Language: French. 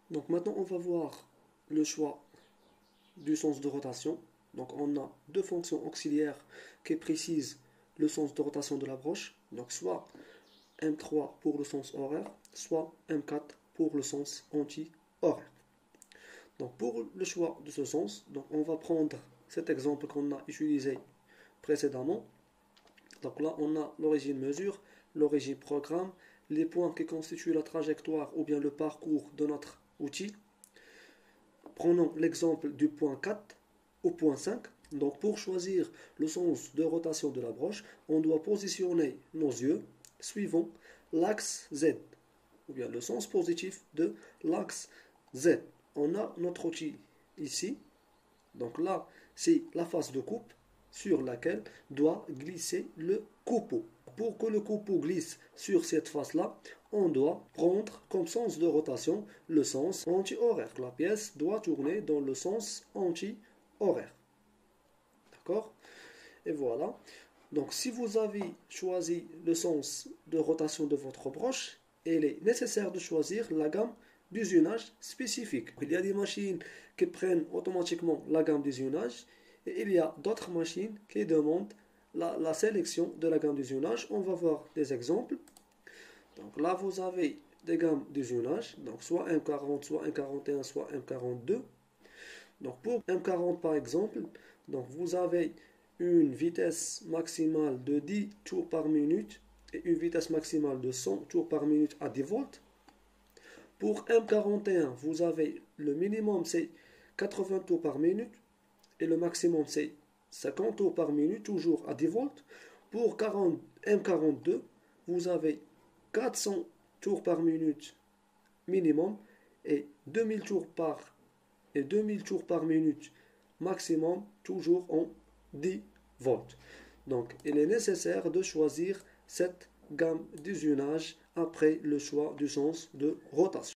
Donc maintenant, on va voir le choix du sens de rotation. Donc on a deux fonctions auxiliaires qui précisent le sens de rotation de la broche. Donc soit M3 pour le sens horaire, soit M4 pour le sens anti-horaire. Donc pour le choix de ce sens, donc on va prendre cet exemple qu'on a utilisé précédemment. Donc là, on a l'origine mesure, l'origine programme, les points qui constituent la trajectoire ou bien le parcours de notre outil. Prenons l'exemple du point 4 au point 5. Donc pour choisir le sens de rotation de la broche, on doit positionner nos yeux suivant l'axe Z, ou bien le sens positif de l'axe Z. On a notre outil ici. Donc là, c'est la face de coupe sur laquelle doit glisser le coupeau. Pour que le coupeau glisse sur cette face-là, on doit prendre comme sens de rotation le sens anti-horaire. La pièce doit tourner dans le sens anti-horaire. D'accord? Et voilà. Donc si vous avez choisi le sens de rotation de votre broche, il est nécessaire de choisir la gamme d'usinage spécifique. Il y a des machines qui prennent automatiquement la gamme d'usinage et il y a d'autres machines qui demandent la sélection de la gamme d'usinage. On va voir des exemples. Donc là, vous avez des gammes d'usinage, donc soit M40, soit M41, soit M42. Donc pour M40 par exemple, donc vous avez une vitesse maximale de 10 tours par minute et une vitesse maximale de 100 tours par minute à 10 volts. Pour M41, vous avez le minimum c'est 80 tours par minute et le maximum c'est 50 tours par minute, toujours à 10 volts. Pour M42, vous avez 400 tours par minute minimum et 2000 tours par minute maximum, toujours en 10 volts. Donc, il est nécessaire de choisir cette gamme d'usinage après le choix du sens de rotation.